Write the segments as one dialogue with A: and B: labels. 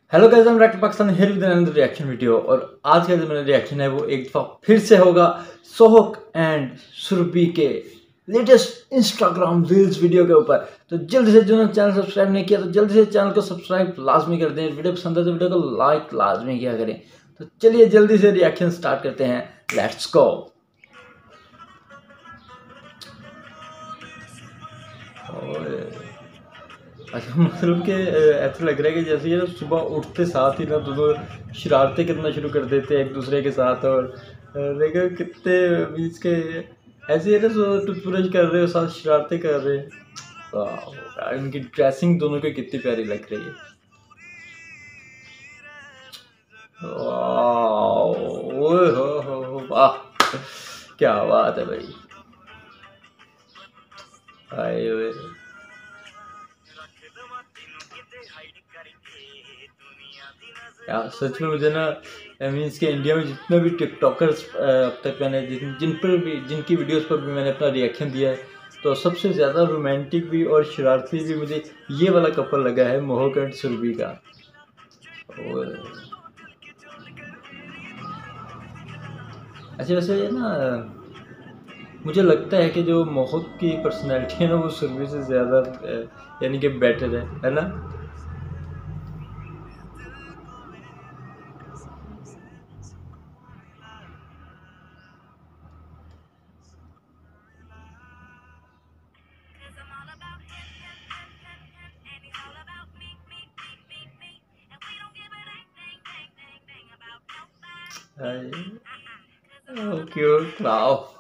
A: Hello guys, I am back to Pakistan here with another reaction video. और आज का जो मेरा रिएक्शन है वो एक दफ़ा फिर से होगा सोहक एंड सुरभि के लेटेस्ट इंस्टाग्राम रील्स वीडियो के ऊपर। तो जल्दी से जिन्होंने चैनल सब्सक्राइब नहीं किया तो जल्दी से चैनल को सब्सक्राइब लाजमी कर दें। वीडियो पसंद है तो वीडियो को लाइक लाजमी किया करें। तो चलिए जल्दी से रिएक्शन स्टार्ट करते हैं। Let's go. अच्छा, मतलब कि ऐसा लग रहा है कि जैसे ये सुबह उठते साथ ही ना दोनों शरारतें करना शुरू कर देते हैं एक दूसरे के साथ। और देखो कितने मीन्स के ऐसे है ना, टूथब्रश कर रहे हो साथ शरारतें कर रहे हैं। वाह, इनकी ड्रेसिंग दोनों की कितनी प्यारी लग रही है। वाह, ओए हो वाह, क्या बात है भाई। आए ओए यार, सच में मुझे ना मीन्स के इंडिया में जितने भी टिकटॉकर्स अब तक मैंने जिन पर भी जिनकी वीडियोस पर भी मैंने अपना रिएक्शन दिया है, तो सबसे ज़्यादा रोमांटिक भी और शरारती भी मुझे ये वाला कपल लगा है, मोहक एंड सुरभि का। और अच्छा, वैसे ये ना मुझे लगता है कि जो मोहक की पर्सनैलिटी है ना वो सुरभि से ज़्यादा यानी कि बेटर है ना। Oh, cute. Wow.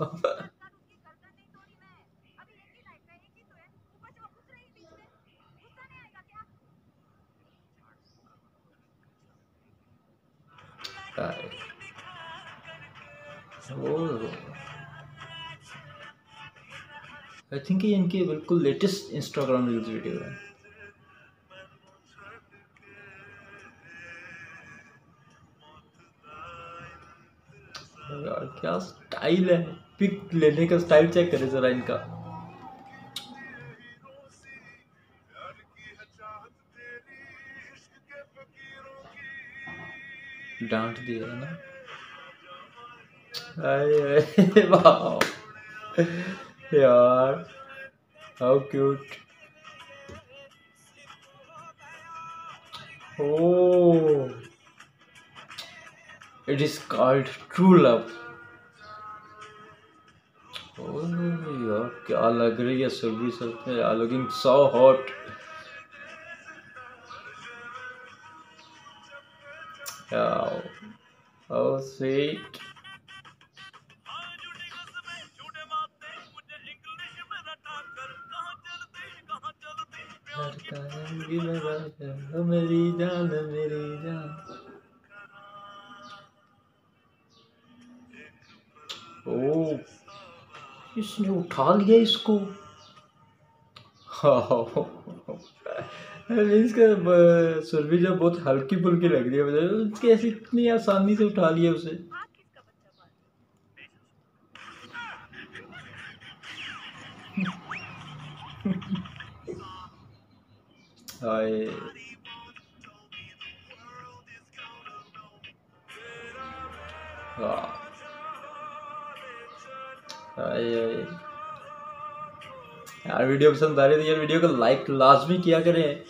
A: I think ये इनकी बिल्कुल लेटेस्ट इंस्टाग्राम रील्स वीडियो है। यार क्या स्टाइल है, पिक लेने का स्टाइल चेक करें जरा इनका। डांट दिया है ना। अरे वाह यार, how cute. Oh, it is called true love. Oh यार, क्या लग रही है सुरभि सच में यार, looking so hot. Oh sweet. मेरी जान मेरी जान। ओ, इसने उठा लिया इसको। इसका सुरभि जब बहुत हल्की फुल्की लग रही है, मतलब उसके ऐसे इतनी आसानी से उठा लिया उसे। हाय वाह, हाय हाय। यार वीडियो पसंद आ रही है तो यार वीडियो को लाइक लाजमी किया करें।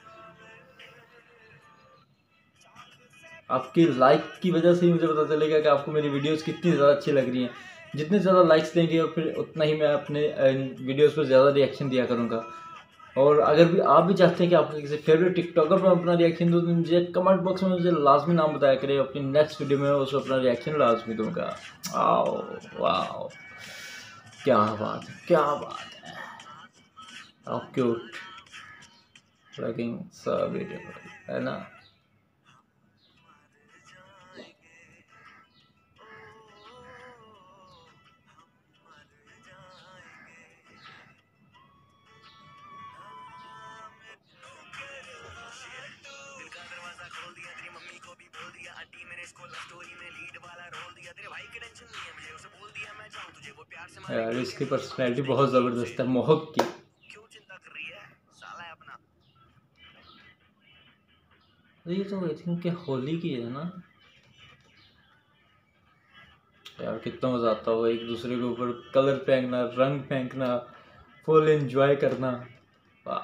A: आपकी लाइक की वजह से ही मुझे पता चलेगा कि आपको मेरी वीडियोस कितनी ज़्यादा अच्छी लग रही हैं। जितने ज़्यादा लाइक्स देंगे और फिर उतना ही मैं अपने वीडियोस पर ज़्यादा रिएक्शन दिया करूँगा। और अगर भी आप भी चाहते हैं कि आपके किसी फेवरेट टिकटॉकर पर अपना रिएक्शन दूँ तो मुझे कमेंट बॉक्स में मुझे लाजमी नाम बताया करें। अपनी नेक्स्ट वीडियो में उस अपना रिएक्शन लाजमी दूंगा। आओ वाओ, क्या बात है, क्या बात है। How cute looking so beautiful, है ना। यार इसकी पर्सनैलिटी बहुत ज़बरदस्त है मोहक की। ये तो आई थिंक कि होली की है ना यार। कितना मज़ा आता होगा एक दूसरे के ऊपर कलर फेंकना, रंग फेंकना, फुल एंजॉय करना। वाह।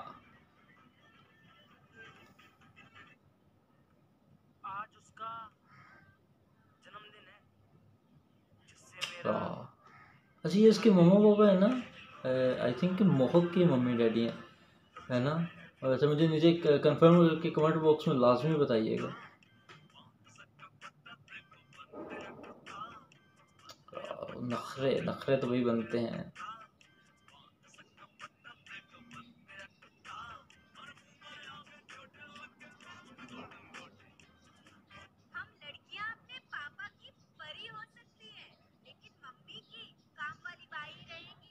B: आज उसका जन्मदिन है जिससे
A: वाह।
B: मेरा
A: अच्छा ये इसके मम्मा पापा है ना, आई थिंक मोहक के मम्मी डैडी हैं, है ना। और अच्छा मुझे नीचे कंफर्म करके कमेंट बॉक्स में लाजमी बताइएगा। नखरे नखरे तो वही बनते हैं।
B: हम लड़कियां अपने पापा की परी हो सकती है, लेकिन मम्मी की काम वाली बाई रहेगी।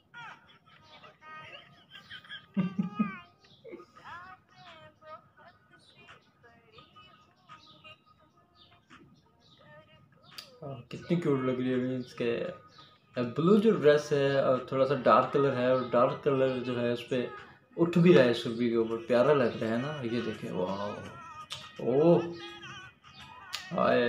A: कितनी क्यूट लग रही है मीन्स के ब्लू जो ड्रेस है और थोड़ा सा डार्क कलर है, और डार्क कलर जो है उस पर उठ भी रहा है सुरभि के ऊपर, प्यारा लग रहा है ना। ये देखे वाह। ओह हाय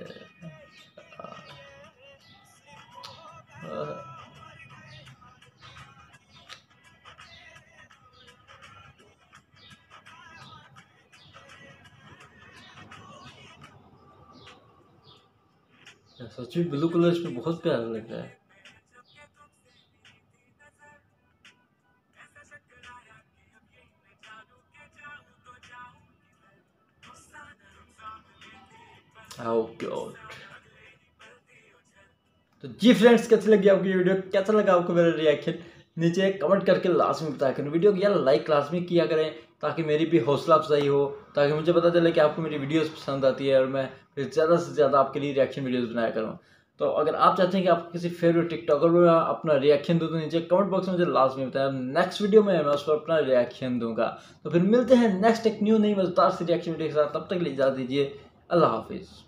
A: सच में ब्लू कलर इस पे बहुत प्यारा लग रहा है। How cute. तो जी फ्रेंड्स, कैसी लगी आपकी वीडियो, कैसा लगा आपको मेरा रिएक्शन, नीचे कमेंट करके लाजमी बताया करें। वीडियो को यार लाइक लाजमी किया करें ताकि मेरी भी हौसला अफजाई हो, ताकि मुझे पता चले कि आपको मेरी वीडियोस पसंद आती है और मैं फिर ज़्यादा से ज़्यादा आपके लिए रिएक्शन वीडियोस बनाया करूँ। तो अगर आप चाहते हैं कि आपको किसी फेवरेट टिकटॉकर में अपना रिएक्शन दूँ तो नीचे कमेंट बॉक्स में मुझे लाजमी बताया। नेक्स्ट वीडियो में मैं उस पर अपना रिएक्शन दूंगा। तो फिर मिलते हैं नेक्स्ट एक न्यू नई मज़ेदार सी रिएक्शन वीडियो के साथ। तब तक के लिए इजाज़त दीजिए। अल्लाह हाफिज़।